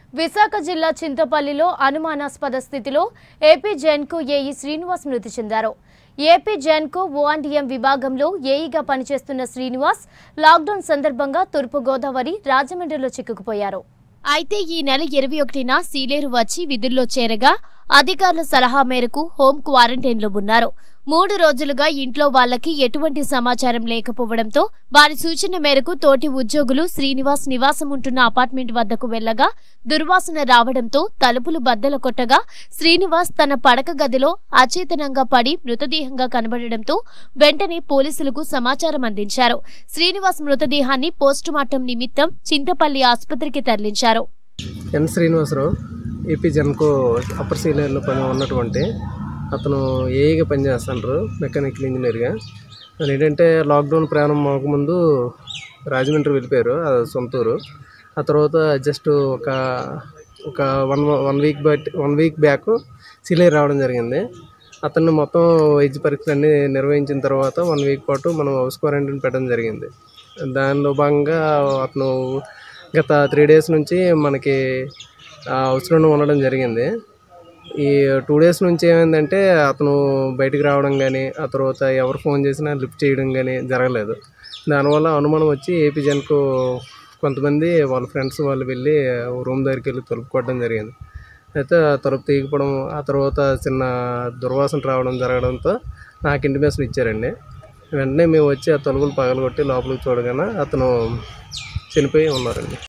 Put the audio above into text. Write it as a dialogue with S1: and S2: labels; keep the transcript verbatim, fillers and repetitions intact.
S1: విశాఖ జిల్లా చింతపల్లిలో అనుమానాస్పద స్థితిలో ఏపీ జెన్కో ఏఈ శ్రీనివాస్ మృతి చెందారు. ఏపీ జెన్కో ఓఎండ్ఎం విభాగంలో ఏఈగా పనిచేస్తున్న శ్రీనివాస్ లాక్డౌన్ సందర్భంగా తూర్పు గోదావరి రాజమండ్రిలో చిక్కుకుపోయారు. అయితే ఈ నెల ఇరవై ఒకటిన సీలేరు వచ్చి విధుల్లో చేరగా అధికారుల సలహా మేరకు హోం క్వారంటైన్లో ఉన్నారు. మూడు రోజులుగా ఇంట్లో వాళ్లకి ఎటువంటి సమాచారం లేకపోవడంతో వారి సూచన మేరకు తోటి ఉద్యోగులు శ్రీనివాస్ నివాసం ఉంటున్న అపార్ట్మెంట్ వద్దకు వెళ్లగా దుర్వాసన రావడంతో తలుపులు బద్దలు కొట్టగా శ్రీనివాస్ తన పడక గదిలో అచేతనంగా పడి మృతదేహంగా కనబడడంతో వెంటనే పోలీసులకు సమాచారం అందించారు. శ్రీనివాస్ మృతదేహాన్ని పోస్టుమార్టం నిమిత్తం చింతపల్లి ఆసుపత్రికి తరలించారు.
S2: N Srinivasarao AP Genco upper సీనియర్లో పని ఉన్నటువంటి అతను ఏఈగా పనిచేస్తుంటారు, మెకానికల్ ఇంజనీర్గా. అది ఏంటంటే లాక్డౌన్ ప్రారంభం అవ్వకముందు రాజమండ్రి వెళ్ళిపోయారు, అది సొంతూరు. ఆ తర్వాత జస్ట్ ఒక ఒక one one week but one week back Sileru రావడం జరిగింది. అతన్ని మొత్తం వైద్య పరీక్షలు అన్నీ నిర్వహించిన తర్వాత వన్ వీక్ పాటు మనం హౌస్ క్వారంటైన్ పెట్టడం జరిగింది. దానిలో భాగంగా అతను గత త్రీ డేస్ నుంచి మనకి హౌస్లోనే ఉండడం జరిగింది. ఈ టూ డేస్ నుంచి ఏమైందంటే అతను బయటికి రావడం కానీ, ఆ తర్వాత ఎవరు ఫోన్ చేసినా లిఫ్ట్ చేయడం కానీ జరగలేదు. దానివల్ల అనుమానం వచ్చి ఏపీ జెన్కో కొంతమంది వాళ్ళ ఫ్రెండ్స్ వాళ్ళు వెళ్ళి రూమ్ దగ్గరికి వెళ్ళి తలుపు కొట్టడం జరిగింది. అయితే తలుపు తీయకపోవడం, ఆ తర్వాత చిన్న దుర్వాసన రావడం జరగడంతో నాకు ఇంటిమేషన్ ఇచ్చారండి. వెంటనే మేము వచ్చి ఆ తలుపులు పగలగొట్టి లోపలికి చూడగానే అతను చనిపోయి ఉన్నారండి.